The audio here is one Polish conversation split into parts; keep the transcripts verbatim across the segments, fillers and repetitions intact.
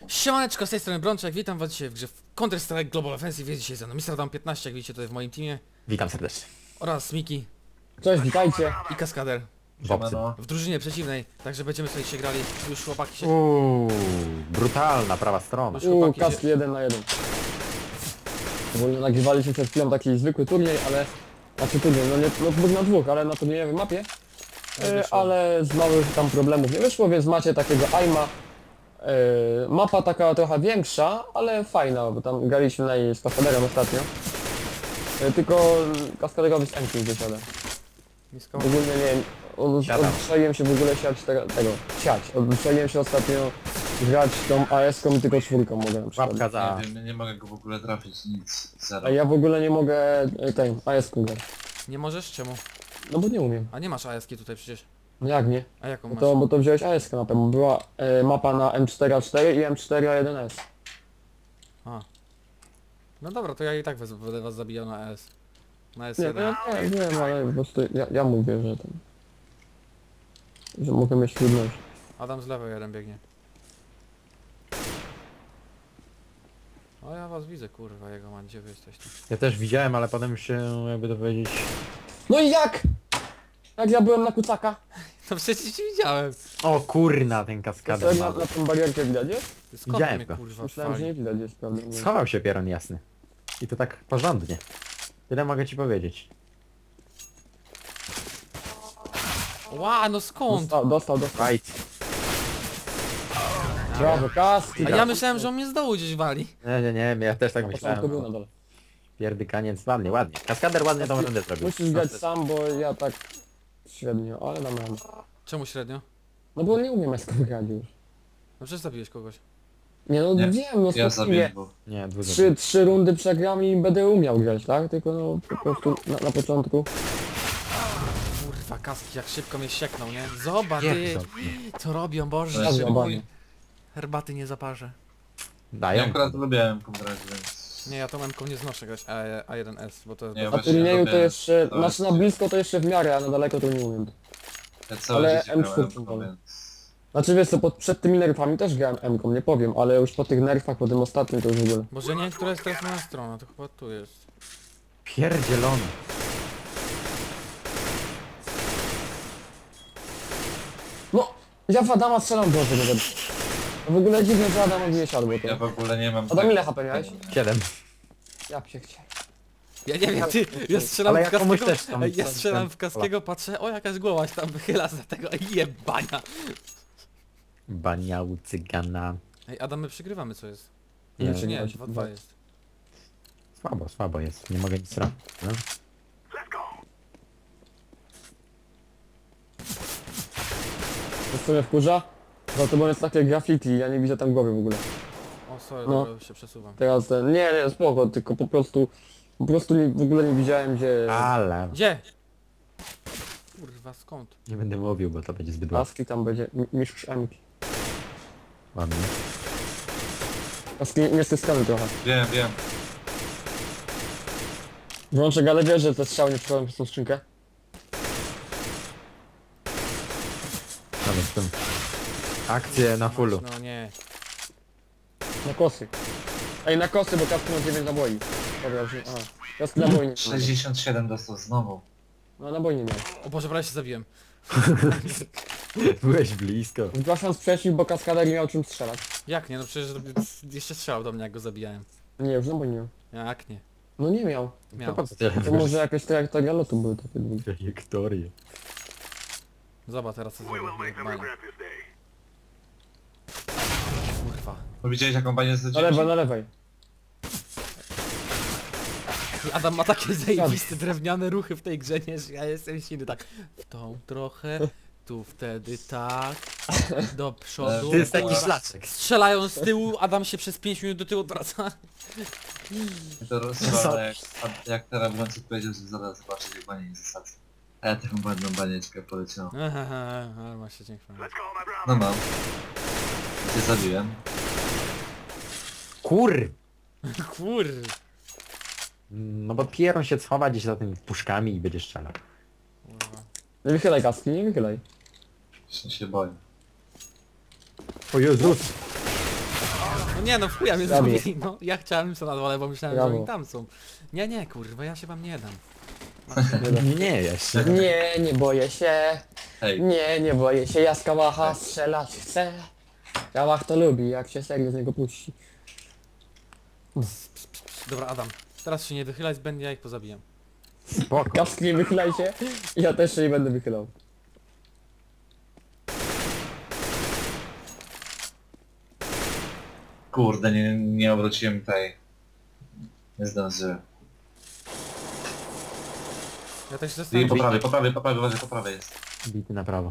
Siemaneczko, z tej strony Brączek, witam was dzisiaj w grze Counter Strike Global Offensive. Jest dzisiaj ze mną mister Adam piętnaście, jak widzicie tutaj w moim teamie. Witam serdecznie. Oraz Miki Cześć, witajcie. i Kaskader W obcy. w drużynie przeciwnej. Także będziemy sobie się grali. Już chłopaki się... Uuu, brutalna prawa strona. Już Uuu, chłopaki kaski się... jeden na jeden. Ogólnie nagrywaliśmy przed chwilą taki zwykły turniej, ale... Znaczy turniej, no nie no, dwóch na dwóch, ale na turniejowej mapie. Nie E, wyszło. ale z małych tam problemów nie wyszło, więc macie takiego aima. E, mapa taka trochę większa, ale fajna, bo tam graliśmy na niej z kaskaderem ostatnio. E, tylko kaskaderowi z Enki gdzieś, ale Nisko. ogólnie nie od- Siadam. odstrzeliłem się w ogóle siać tego, tego siać. Odstrzeliłem się ostatnio grać tą A S-ką i tylko czwórką mogę na przykład. Łapka za... Nie wiem, nie mogę go w ogóle trafić, nic, zero. A ja w ogóle nie mogę e, tej A S-ką grać. Nie możesz? Czemu? No bo nie umiem. A nie masz A S ki tutaj przecież. No jak nie? A jaką No masz? to, bo to wziąłeś A S-kę mapę, bo była e, mapa na M cztery A cztery i M cztery A jeden S. A. No dobra, to ja i tak was- będę was zabijał na A S. Na Nie, S jeden. no, ja nie wiem, ale po prostu ja, ja mówię, że ten... Że mogę mieć trudność. Adam z lewej jeden biegnie. O, ja was widzę, kurwa, jego man, gdzie wy jesteście? Ja też widziałem, ale potem się, jakby to powiedzieć... No i jak? Jak ja byłem na kucaka? No przecież ci widziałem. O kurna, ten To kaskader na, ma. na tą barierkę widać, nie? Skąd Widziałem mnie go. kurwa Myślałem, że fali? nie widać jest, prawda? Nie. Schował się pieron jasny. I to tak porządnie. Tyle mogę ci powiedzieć. Ła, no skąd? Dostał, dostał, dostał. Fight. Brawo, kaski. A ja myślałem, że on mnie z dołu gdzieś wali. Nie, nie, nie, ja też tak Na początku był myślałem. na dole. Pierdykaniec, ładnie, ładnie. Kaskader ładnie tą rundę zrobił. Musisz grać sam, bo ja tak średnio, ale dam radę. Czemu średnio? No bo nie umiem S grać już. No przecież zabiłeś kogoś. Nie no Nie, wiem, no Ja spokojnie. zabiję, bo Nie, dwóch Trzy, trzy rundy przegram i będę umiał grać, tak? Tylko no po prostu na, na początku. Kurwa, kaski, jak szybko mnie sieknął, nie? Zobacz, ty, Jak co robią, Boże, Ja się mój. bawię. Herbaty nie zaparzę. ja Dają. akurat lubiłem grać, więc... Nie, ja tą M-ką nie znoszę grać, A- A1S, bo to jest... Nie, Nie, Na właśnie turnieju to lubię- jeszcze, to znaczy na jest- blisko to jeszcze w miarę, a na daleko to nie umiem. Ja całe ale życie M grałem, cztery no, wolę. więc... Znaczy wiesz co, pod, przed tymi nerfami też grałem M-ką, nie powiem, ale już po tych nerfach, po tym ostatnim to już w ogóle. Może nie wiem, która jest teraz moja strona, to chyba tu jest. Pierdzielony. No! Ja w Adama strzelam do tego. No w ogóle dziwne, że Adamowi nie siadło Ja to. w ogóle nie mam... Adam, ile H P miałeś? Siedem. Ja się chciałem. Ja nie wiem, ty, ja strzelam Ale w ja komuś Kaskiego, też tam- Ej, ja tam- strzelam tam- w Kaskiego, patrzę, o jakaś głowa się tam wychyla za tego jebania. Baniał cygana. Ej, Adam, my przygrywamy, co jest? Nie, Czy nie, nie, dwa dwa jest. Słabo, słabo jest. Nie mogę nic robić. No. To co mnie wkurza? Za to bo jest takie graffiti, ja nie widzę tam głowy w ogóle. O, sorry, No. dobra, już się przesuwam. Teraz ten, nie, nie, spoko, tylko po prostu, po prostu nie, w ogóle nie widziałem gdzie Ale... Gdzie? Kurwa, skąd? Nie będę mówił, bo to będzie zbyt łatwe. kaski tam będzie, mi- mistrz M-ki. Ładnie. Kaski nie styskamy trochę. Wiem, wiem. Włączę ale wiesz, że te strzały nie przechodzą przez tą skrzynkę? Nawet tym. Akcje na fullu. No nie. Na kosy. Ej, na kosy, bo kaski ma dziewięć naboi. Dobra, już nie, a. Kaski naboi nie miał. sześćdziesiąt siedem dostał znowu. No naboi nie miał. O Boże, prawie się zabiłem. Byłeś blisko. Zgłaszam sprzeciw, bo kaskader nie miał czym strzelać. Jak nie, no przecież jeszcze strzelał do mnie, jak go zabijałem. Nie, już naboi nie miał. Jak nie? No nie miał. To Miał. po co tyle To może jakieś trajektoria lotu były takie długie. trajektorie? Zobacz teraz co zrobię. jebanie. Kurwa. No widziałeś jaką banię Na zleciałem? lewej, na lewej. Adam ma takie zajebiste drewniane ruchy w tej grze, nie, że ja jestem silny, tak w tą trochę, tu wtedy tak, do przodu. To jest taki szlaczek. Strzelają z tyłu, Adam się przez pięć minut do tyłu odwraca. To rozwala, jak, a jak teraz Brączek powiedział, że zaraz zobaczyć jak banie nie zasadzę. A ja taką ładną banieczkę poleciałem. Aha, ale ma się dziękuję. No mam. Cię zabiłem. Kur! Kur... No bo pieron się schowa gdzieś za tymi puszkami i będzie strzelał. Kurwa. Nie wychylaj kaski, nie wychylaj. Właśnie się boję. O Jezus! nie no, w chuja mnie Brawo. zrobili, no. Ja chciałem co na dole, bo myślałem, że Brawo. oni tam są. Nie, nie, kurwa, ja się wam nie dam. Nie, nie jeszcze. Nie, nie boję się. Hej, Nie, nie boję się. Ja z kałacha strzelać chcę. Kałach to lubi, jak się serio z niego puści. Dobra, Adam, teraz się nie wychylaj zbędnie, ja ich pozabijam. Spoko. Kaski, nie wychylaj się. Ja też się nie będę wychylał. kurde, nie, nie obróciłem tej. Nie zdążyłem. Ja też się I zastanawiam. po prawej, po prawej, po prawej, uważaj, po prawej jest. Bity na prawo.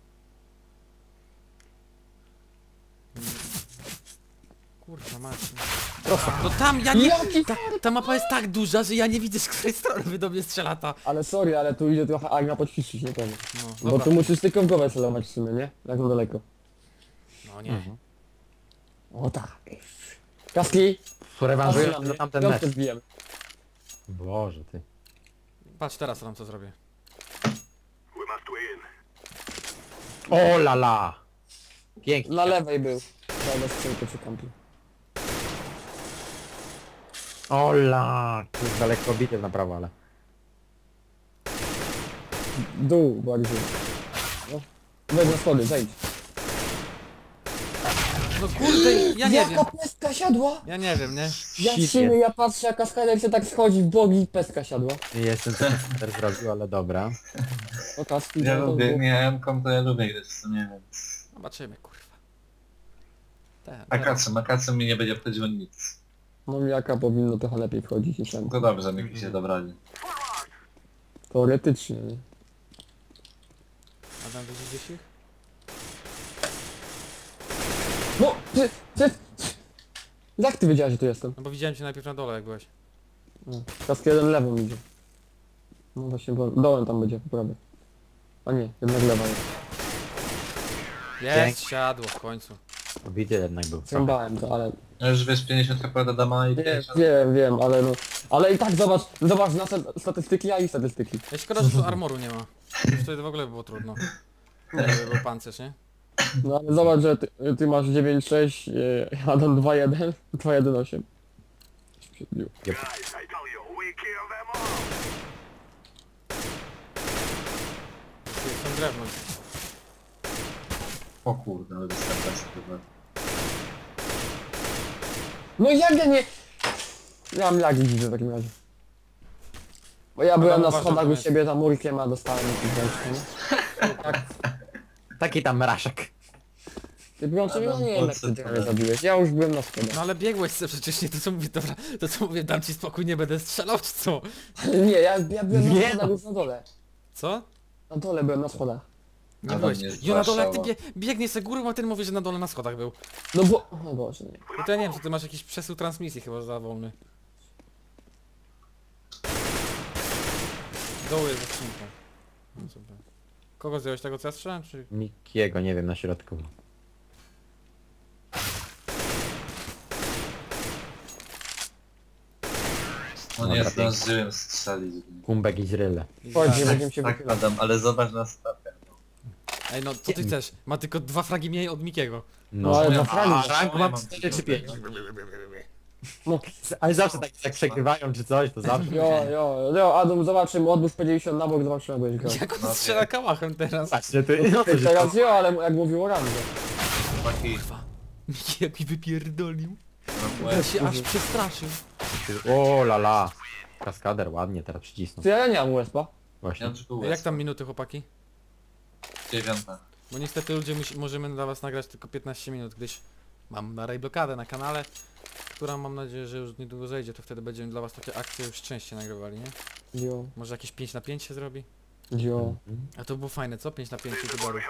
Kurwa macie. No tam ja nie... Jaki Ta, ta mapa jest tak duża, że ja nie widzę, z której strony wy do mnie strzela ta. Ale sorry, ale tu idzie trochę Agna poćwiczyć, nie powiem. No, Bo dobra. tu musisz tylko w głowę celować w sumie, nie? Jak na daleko. No nie. O tak. Kaski! Rewanżuję patrz na na mnie, tamten piątkę mecz. zbijemy. Boże ty. Patrz teraz tam co zrobię. O la la. Pięknie. Na lewej był. Dobra, skrzynkę przy kampi. O la. Kurwa, lekko bity na prawo, ale. Dół bardziej. No. Weź na schody, zejdź. No kurde, ja nie wiem. Jaka pestka siadła? Ja nie wiem, nie? Ja Shit, trzymy, ja patrzę jaka skader się tak schodzi w bogi i pestka siadła. Nie jestem co ten zrobił, ale dobra. O kaski, Ja no to lubię, było. nie, M-kom to ja lubię grać w sumie, więc... Zobaczymy, kurwa. Te, Akacem, akacem mi nie będzie wchodziło nic. No jaka powinno trochę lepiej wchodzić niż M. To dobrze, Miki się dobrali. Teoretycznie, nie? Adam, widzisz gdzieś ich? No! Ty, ty, jak ty wiedziałeś, że tu jestem? No bo widziałem cię najpierw na dole, jak byłeś. No. Kaski jeden lewą idzie. No właśnie, bo dołem tam będzie, po prawej. A nie, jednak lewa jest. Jest, Dzięki. siadło w końcu. Bity jednak był. Zrąbałem to, ale... No już wiesz, pięćdziesiąt H P do Dama i Nie, pięćdziesiąt... wiem, wiem, ale no... Ale i tak zobacz, zobacz na sta- statystyki, a i statystyki. Ja szkoda, że tu armoru nie ma. Już wtedy w ogóle by było trudno. Gdyby był pancerz, nie? No ale zobacz, że ty, ty masz dziewięć sześć, yy, Adam dwa jeden, dwa jeden osiem. Tu są drewno. O kurde, ale dostałem teraz chyba. No jak ja nie... Ja mam lagi widzę w takim razie. Bo ja byłem na uważam, schodach że u jest. siebie za murkiem, a dostałem jakiś ręczkę, nie? Taki tam raszek. Ty wyłącznie no Adam, nie wiem jak po co ty to prawie robisz? zabiłeś, ja już byłem na schodach. No ale biegłeś se przecież nie, to co mówię, dobra, to co mówię, dam ci spokój, nie będę strzelał, czy co? Nie, ja, ja byłem na Nie schodach no. już na dole. Co? Na dole byłem na schodach. Nie Adam byłeś. nie jest Jo, na dole jak ty Warszawa. bie, biegnie se górą, a ten mówi, że na dole na schodach był. No bo... O Boże, nie. No to ja nie wiem, czy ty masz jakiś przesył transmisji chyba za wolny. Dołu jest za skrzynką. No super. Kogo zdjąłeś tego co ja strzelałem, czy... Mikiego, nie wiem, na środku. No Dobra, nie zdążyłem strzelić. Kumbek i źryle. Chodź, nie Tak, będziemy się tak, wychylać. Adam, ale zobacz na statę. Ej no, co ty chcesz? Ma tylko dwa fragi mniej od Mikiego. No ale ja- na fragi. A rank Ja mam mam cztery czy tylko- pięć. No, Ale zawsze tak jak przegrywają czy coś, to zawsze. jo, jo, jo, Adam, zobaczymy, odłóż P dziewięćdziesiąt na bok, zobaczymy, jak będziesz grał. Jak on No, strzela nie. kałachem teraz? Patrzcie, ty, no to się Teraz jo, ale jak mówił o randze. Chłopaki, Miki jak mi wypierdolił. no, Ja łeb. się aż przestraszył. O la la. Kaskader ładnie teraz przycisnął. Ty, ja nie mam U S P-a. Właśnie. Ja tylko A jak tam minuty chłopaki? dziewiąta. Bo niestety ludzie musi, możemy dla was nagrać tylko piętnaście minut, gdyż mam na blokadę na kanale, która mam nadzieję, że już niedługo zejdzie, to wtedy będziemy dla was takie akcje już częściej nagrywali, nie? Jo, Może jakieś pięć na pięć się zrobi? jo. A to było fajne, co? pięć na pięć youtuberów.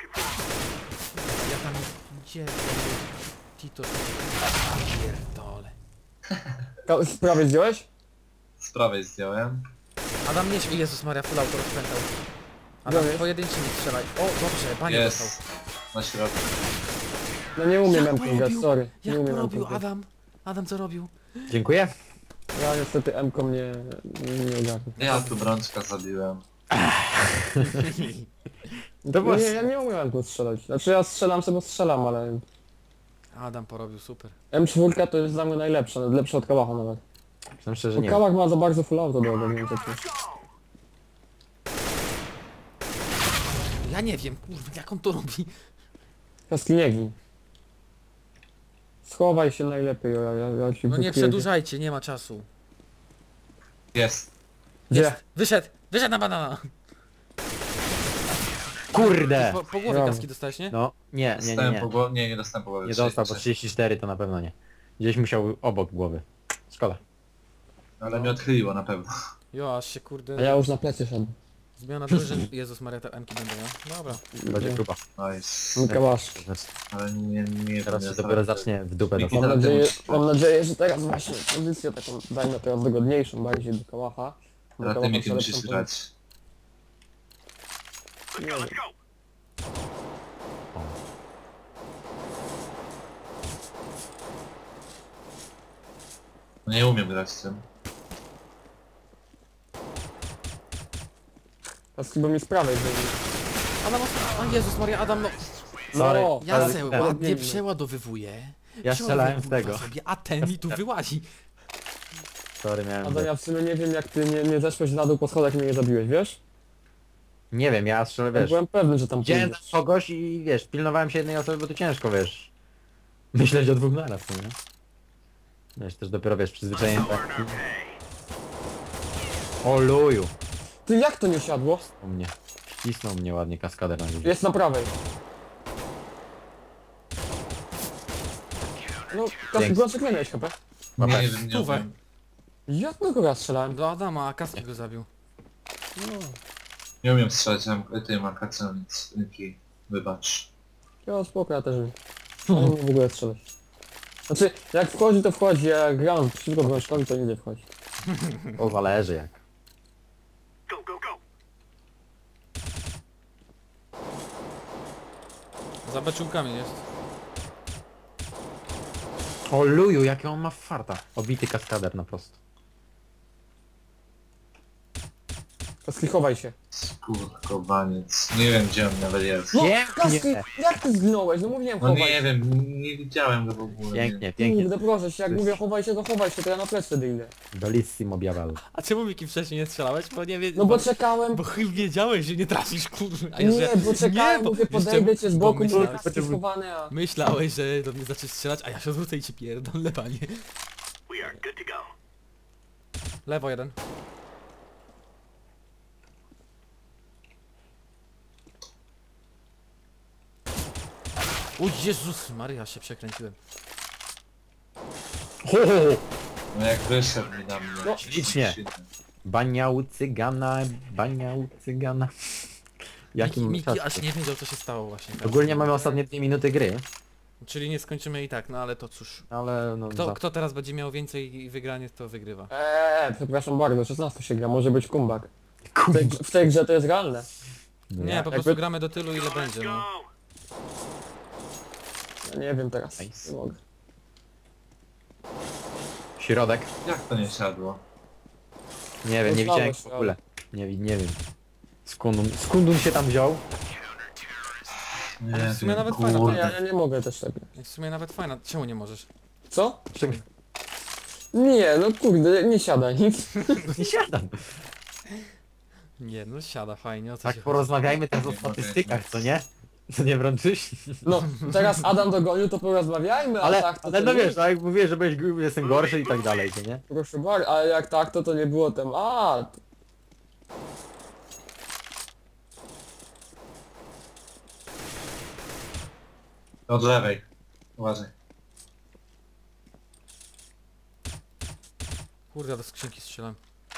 Ja tam gdzie? Tito, pierdole. Ka- Sprawy zdjąłeś? Z prawej zdjąłem. Adam nie śpi, Jezus Maria, full auto rozpętał. Adam, Dobra. pojedynczymi strzelaj. O, dobrze, panie Jest. dostał. Na środku. No nie umiem Jak M to K grać, robił? sorry. Nie Jak to umiem M K robił grać. Adam? Adam co robił? Dziękuję. Ja niestety M-ką nie, nie, nie ogarnę. Ja tu brączka zabiłem. To było... Nie, ja nie umiem M-ką strzelać. Znaczy ja strzelam sobie, bo strzelam, ale... Adam porobił, super. M cztery to jest dla mnie najlepsza, lepsza od Kałacha nawet. Myślę, że Bo nie. Kałach ma za bardzo full auto do ogarnięcia. Ja nie wiem, kurwa, jak on to robi. Kaski nie gin. Schowaj się najlepiej, ja, ja, ja ci No nie wykryję. przedłużajcie, nie ma czasu. Jest. Gdzie? Jest. Wyszedł! Wyszedł na banana! Kurde! Po, po głowie Brawo. kaski dostałeś, nie? No, nie, nie, nie, Dostałem nie. po głowie, nie, nie dostałem po głowie. Nie dostał, bo trzydzieści trzy. trzydzieści cztery to na pewno nie. Gdzieś musiał obok głowy. Szkoda. Ale mnie odchyliło na pewno. Jo, aż się A kurde... ja już na plecy szedłem. Zmiana drużyn. Jezus Maria, te Emki będą, ja? Dobra. Będzie gruba. Nice. Mika masz. Ale nie, nie Teraz nie się dopiero zacznie w dupę Miki, Mam dostać. tak, nadzieję, ty mam nadzieję, że teraz właśnie pozycję taką, dajmy teraz dogodniejszą bardziej do Kałacha. Bo Ale ty Kałacha mi ma musisz lepszą grać. pozycję. Nie wiem. No nie umiem grać z tym. Kaski bo mi z prawej zrobił. Adam, o Jezus Maria, Adam, no... Sorry. No, Jaseł ale- ładnie nie, przeładowywuje. Ja strzelałem w Przeładowuje, tego. kurwa, sobie, a ten mi tu wyłazi. Sorry, miałem... Adam, ja w sumie nie wiem jak ty nie, nie zeszłeś na dół po schodach i mnie nie zabiłeś, wiesz? Nie wiem, ja strzelę, Ja wiesz. byłem pewny, że tam Widziałem pójdziesz. kogoś i wiesz, pilnowałem się jednej osoby, bo to ciężko, wiesz. Myśleć o dwóch naraz, nie? Wiesz, też dopiero, wiesz, przyzwyczajenie tak. O luju! Ty jak to nie siadło? U mnie. Ścisnął mnie ładnie kaskader na górze. Jest na prawej. No, Kaski, Dzięki. Brączek nie miałeś H P. Nie, Dobra. nie wiem, nie Stówę. umiem. Ja tylko raz strzelałem. Do Adama, a kaski go zabił. No, Nie umiem strzelać tym akacją, więc Miki, wybacz. ja spoko, ja też nie. Ja nie w ogóle strzelać. Znaczy, jak wchodzi to wchodzi, jak gram przeciwko Brączkowi to nie wchodzi. O, zależy jak. Za beczułkami jest. O luju, jakie on ma farta. Obity kaskader na prosto. Kaski, chowaj się. Skurkowaniec. Nie wiem gdzie on nawet jest. No, Pięknie. Kaski, jak ty zginąłeś? No mówiłem No chowaj nie się. wiem, nie widziałem go w ogóle. Pięknie, pięknie. Kurde, proszę się, jak mówię chowaj się, to chowaj się, to ja na plec wtedy idę. Bellissimo biavel. A czemu Miki wcześniej nie strzelałeś? Bo nie wie... No bo czekałem, Bo chyba wiedziałeś, że nie trafisz, kurwa. A nie, że- bo czekałem, bo- mówię, wiesz podejdę czemu? cię z Bo boku, mówię, myślałeś- Kaski schowane, a... Myślałeś, że do mnie zaczniesz strzelać, a ja się odwrócę i ci pierdolę, panie. Lewo jeden. O Jezus Maria, się przekręciłem. Ho, ho, ho. No jak wyszedł mi na mnie. No, ślicznie. Baniał cygana, baniał cygana. Miki, Jakim Miki czas? aż nie wiedział, co się stało właśnie. Ogólnie mamy ostatnie dwie minuty gry, Czyli nie skończymy i tak, no ale to cóż. ale no... Kto, za- kto teraz będzie miał więcej wygranie, to wygrywa. Eee, przepraszam bardzo, szesnaście się gra, może być comeback. W tej, Kurde. w tej grze to jest realne. No Nie, ja- po jakby- prostu gramy do tylu, ile będzie, no. Ja nie wiem teraz, Nice. nie mogę. Środek. Jak to nie siadło? Nie wiem, nie To widziałem słabo w ogóle. Nie, wi- nie wiem. Skundun, skundun się tam wziął. Nie Ale w sumie wiem, nawet fajna No, kurde. ja, ja nie mogę też tak. W sumie nawet fajna, czemu nie możesz? Co? Czego? Nie, no kurde, nie siada nic. Nie siadam. Nie, no siada fajnie, o co Tak się porozmawiajmy teraz o Nie mogę, statystykach, nie. co nie? Co nie wrączysz? No, teraz Adam dogonił, to porozmawiajmy, a Ale, tak to ale to no nie. wiesz, no jak mówię, że byłeś, gru- jestem gorszy i tak dalej, co nie? Proszę bardzo, ale jak tak, to to nie było tem. A, Od lewej. Uważaj. Kurde, do skrzynki strzelam.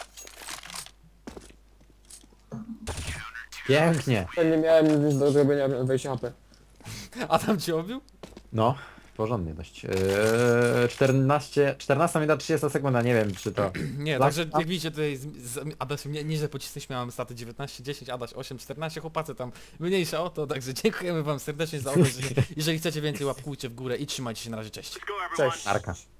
Pięknie. ja nie miałem nic do zrobienia wejścia H P. A tam cię obił? No, porządnie dość. Eee, czternaście, czternasta minuta trzydziesta sekunda, nie wiem czy to... Nie, Tak, także a? jak widzicie tutaj, z, z, Adaś mnie niżej pocisnęliśmy, mamy staty dziewiętnaście dziesięć, Adaś osiem czternaście, chłopacy tam mniejsza o to, także dziękujemy wam serdecznie za obejrzenie. Jeżeli chcecie więcej, łapkujcie w górę i trzymajcie się, na razie, cześć. Cześć. Arka.